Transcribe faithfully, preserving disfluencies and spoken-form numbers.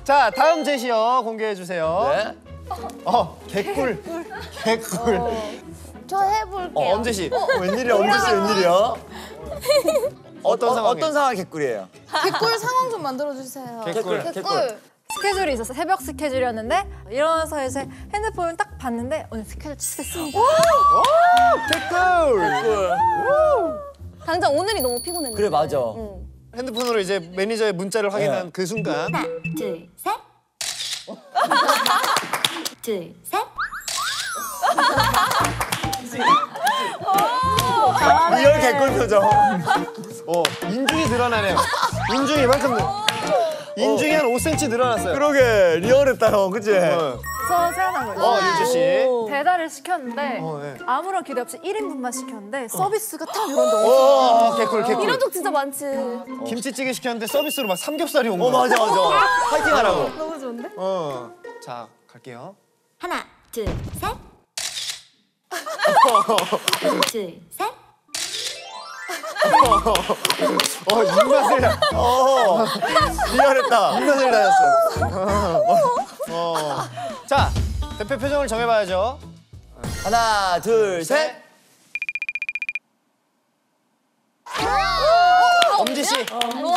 자, 다음 제시어 공개해 주세요. 네. 어, 개꿀. 개꿀. 어, 저 해볼게요. 어, 엄지 씨. 어, 웬일이야, 엄지 씨 웬일이야? 어떤 어, 상황? 어떤 상황 개꿀이에요? 개꿀 상황 좀 만들어 주세요. 개꿀. 개꿀. 개꿀. 스케줄이 있었어. 새벽 스케줄이었는데 일어나서 이제 핸드폰을 딱 봤는데 오늘 스케줄 취소됐습니다. 개꿀. 개꿀. 당장 오늘이 너무 피곤했는데. 그래, 맞아. 응. 핸드폰으로 이제 매니저의 문자를 확인한 네. 그 순간. 하나, 둘, 셋. 둘, 셋. 리얼 개꿀 표정. 어, 인중이 늘어나네요. 인중이 이만큼 늘. 인중이 한 오 센티미터 늘어났어요. 그러게, 리얼했다, 형. 그치? 어, 저 생각난 거예요. 어 유주 씨. 배달을 시켰는데 어, 네. 아무런 기대 없이 일 인분만 시켰는데 서비스가 딱 이런데 어, 개꿀, 개꿀. 이런 적 진짜 많지. 김치찌개 시켰는데 서비스로 막 삼겹살이 온 어, 거야. 맞아, 맞아. 파이팅 하라고. 너무 좋은데? 어. 자, 갈게요. 하나, 둘, 셋. 둘, 셋. 어, 입맛을, 어, 리얼했다. 입맛을 다녔어. 어. 자, 대표 표정을 정해봐야죠. 하나, 둘, 셋. 엄지 씨.